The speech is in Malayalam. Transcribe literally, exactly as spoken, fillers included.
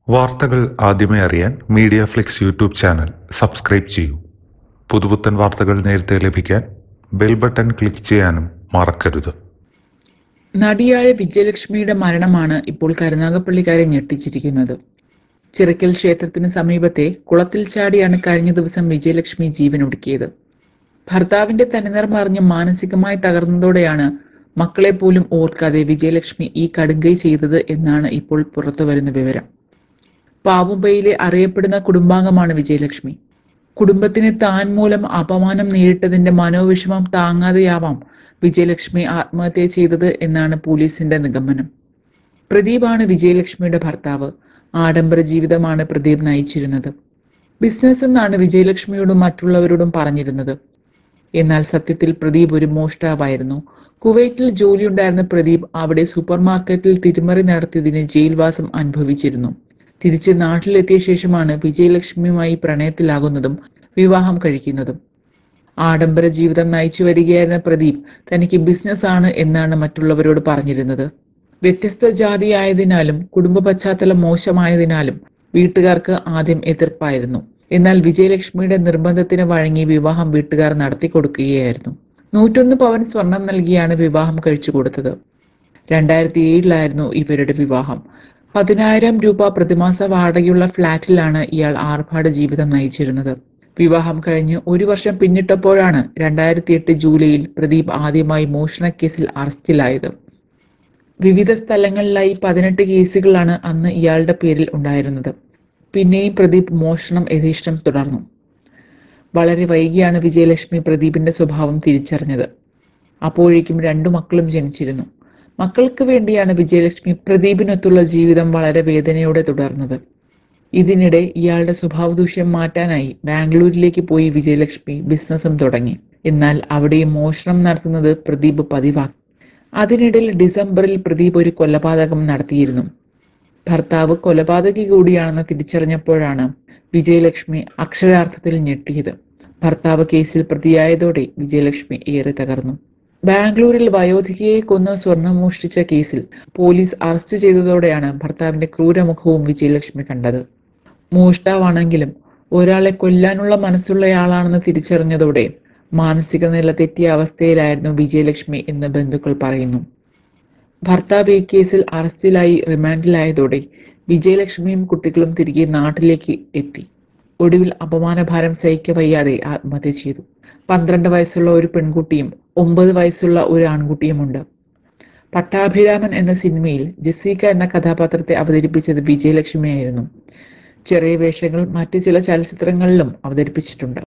വാർത്തകൾ ആദ്യമേ അറിയാൻ media flix YouTube channel subscribe ചെയ്യൂ. പുതുപുത്തൻ വാർത്തകൾ നേരത്തെ ലഭിക്കാൻ ബെൽ ബട്ടൺ ക്ലിക്ക് ചെയ്യാനും മറക്കരുത്. നടിയായ വിജയലക്ഷ്മിയുടെ മരണമാണ് ഇപ്പോൾ കരുനാഗപ്പള്ളിക്കാരെ ഞെട്ടിച്ചിരിക്കുന്നത്. ചിറക്കൽ ക്ഷേത്രത്തിന് സമീപത്തെ കുളത്തിൽ ചാടിയാണ് കഴിഞ്ഞ ദിവസം വിജയലക്ഷ്മി ജീവനൊടുക്കിയത്. ഭർത്താവിന്റെ തനിനിറം അറിഞ്ഞ് മാനസികമായി തകർന്നതോടെയാണ് മക്കളെ പോലും ഓർക്കാതെ വിജയലക്ഷ്മി ഈ കടുങ്കൈ ചെയ്തത് എന്നാണ് ഇപ്പോൾ പുറത്തുവരുന്ന വിവരം. പാവുമ്പയിലെ അറിയപ്പെടുന്ന കുടുംബാംഗമാണ് വിജയലക്ഷ്മി. കുടുംബത്തിന് താൻ മൂലം അപമാനം നേരിട്ടതിന്റെ മനോവിഷമം താങ്ങാതെയാവാം വിജയലക്ഷ്മി ആത്മഹത്യ ചെയ്തത് എന്നാണ് പോലീസിന്റെ നിഗമനം. പ്രദീപാണ് വിജയലക്ഷ്മിയുടെ ഭർത്താവ്. ആഡംബര ജീവിതമാണ് പ്രദീപ് നയിച്ചിരുന്നത്. ബിസിനസ് എന്നാണ് വിജയലക്ഷ്മിയോടും മറ്റുള്ളവരോടും പറഞ്ഞിരുന്നത്. എന്നാൽ സത്യത്തിൽ പ്രദീപ് ഒരു മോഷ്ടാവായിരുന്നു. കുവൈറ്റിൽ ജോലിയുണ്ടായിരുന്ന പ്രദീപ് അവിടെ സൂപ്പർ മാർക്കറ്റിൽ തിരിമറി നടത്തിയതിന് ജയിൽവാസം അനുഭവിച്ചിരുന്നു. തിരിച്ച് നാട്ടിലെത്തിയ ശേഷമാണ് വിജയലക്ഷ്മിയുമായി പ്രണയത്തിലാകുന്നതും വിവാഹം കഴിക്കുന്നതും. ആഡംബര ജീവിതം നയിച്ചു വരികയായിരുന്ന പ്രദീപ് തനിക്ക് ബിസിനസ് ആണ് എന്നാണ് മറ്റുള്ളവരോട് പറഞ്ഞിരുന്നത്. വ്യത്യസ്ത ജാതിയായതിനാലും കുടുംബ പശ്ചാത്തലം മോശമായതിനാലും വീട്ടുകാർക്ക് ആദ്യം എതിർപ്പായിരുന്നു. എന്നാൽ വിജയലക്ഷ്മിയുടെ നിർബന്ധത്തിന് വഴങ്ങി വിവാഹം വീട്ടുകാർ നടത്തി കൊടുക്കുകയായിരുന്നു. നൂറ്റൊന്ന് പവൻ സ്വർണം നൽകിയാണ് വിവാഹം കഴിച്ചു കൊടുത്തത്. രണ്ടായിരത്തി ഏഴിലായിരുന്നു ഇവരുടെ വിവാഹം. പതിനായിരം രൂപ പ്രതിമാസ വാടകയുള്ള ഫ്ളാറ്റിലാണ് ഇയാൾ ആർഭാട ജീവിതം നയിച്ചിരുന്നത്. വിവാഹം കഴിഞ്ഞ് ഒരു വർഷം പിന്നിട്ടപ്പോഴാണ് രണ്ടായിരത്തി എട്ട് ജൂലൈയിൽ പ്രദീപ് ആദ്യമായി മോഷണ കേസിൽ അറസ്റ്റിലായത്. വിവിധ സ്ഥലങ്ങളിലായി പതിനെട്ട് കേസുകളാണ് അന്ന് ഇയാളുടെ പേരിൽ ഉണ്ടായിരുന്നത്. പിന്നെയും പ്രദീപ് മോഷണം യഥേഷ്ടം തുടർന്നു. വളരെ വൈകിയാണ് വിജയലക്ഷ്മി പ്രദീപിന്റെ സ്വഭാവം തിരിച്ചറിഞ്ഞത്. അപ്പോഴേക്കും രണ്ടു മക്കളും ജനിച്ചിരുന്നു. മക്കൾക്ക് വേണ്ടിയാണ് വിജയലക്ഷ്മി പ്രദീപിനൊത്തുള്ള ജീവിതം വളരെ വേദനയോടെ തുടർന്നത്. ഇതിനിടെ ഇയാളുടെ സ്വഭാവദൂഷ്യം മാറ്റാനായി ബാംഗ്ലൂരിലേക്ക് പോയി വിജയലക്ഷ്മി ബിസിനസ്സും തുടങ്ങി. എന്നാൽ അവിടെയും മോഷണം നടത്തുന്നത് പ്രദീപ് പതിവാക്കി. അതിനിടയിൽ ഡിസംബറിൽ പ്രദീപ് ഒരു കൊലപാതകം നടത്തിയിരുന്നു. ഭർത്താവ് കൊലപാതകി കൂടിയാണെന്ന് തിരിച്ചറിഞ്ഞപ്പോഴാണ് വിജയലക്ഷ്മി അക്ഷരാർത്ഥത്തിൽ ഞെട്ടിയത്. ഭർത്താവ് കേസിൽ പ്രതിയായതോടെ വിജയലക്ഷ്മി ഏറെ തകർന്നു. ബാംഗ്ലൂരിൽ വയോധികയെ കൊന്ന് സ്വർണം മോഷ്ടിച്ച കേസിൽ പോലീസ് അറസ്റ്റ് ചെയ്തതോടെയാണ് ഭർത്താവിന്റെ ക്രൂരമുഖവും വിജയലക്ഷ്മി കണ്ടത്. മോഷ്ടാവാണെങ്കിലും ഒരാളെ കൊല്ലാനുള്ള മനസ്സുള്ളയാളാണെന്ന് തിരിച്ചറിഞ്ഞതോടെ മാനസിക നില തെറ്റിയ അവസ്ഥയിലായിരുന്നു വിജയലക്ഷ്മി എന്ന് ബന്ധുക്കൾ പറയുന്നു. ഭർത്താവ് ഈ കേസിൽ അറസ്റ്റിലായി റിമാൻഡിലായതോടെ വിജയലക്ഷ്മിയും കുട്ടികളും തിരികെ നാട്ടിലേക്ക് എത്തി. ഒടുവിൽ അപമാനഭാരം സഹിക്കവയ്യാതെ ആത്മഹത്യ ചെയ്തു. പന്ത്രണ്ട് വയസ്സുള്ള ഒരു പെൺകുട്ടിയും ഒമ്പത് വയസ്സുള്ള ഒരു ആൺകുട്ടിയുമുണ്ട്. പട്ടാഭിരാമൻ എന്ന സിനിമയിൽ ജെസ്സിക്ക എന്ന കഥാപാത്രത്തെ അവതരിപ്പിച്ചത് വിജയലക്ഷ്മിയായിരുന്നു. ചെറിയ വേഷങ്ങൾ മറ്റു ചില ചലച്ചിത്രങ്ങളിലും അവതരിപ്പിച്ചിട്ടുണ്ട്.